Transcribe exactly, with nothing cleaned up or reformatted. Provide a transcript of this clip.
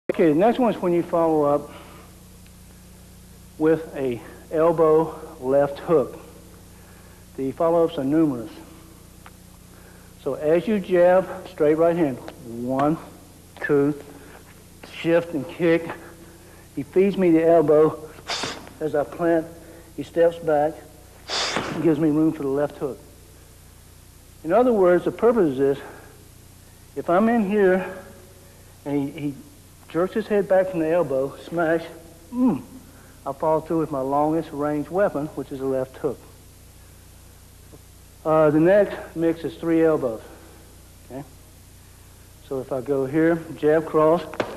Okay, the next one is when you follow up with a elbow left hook. The follow-ups are numerous. So as you jab, straight right hand, one, two, shift and kick. He feeds me the elbow. As I plant, he steps back and gives me room for the left hook. In other words, the purpose is this: if I'm in here and he, he jerks his head back from the elbow, smash, mm, I follow through with my longest range weapon, which is a left hook. Uh, the next mix is three elbows. Okay? So if I go here, jab, cross,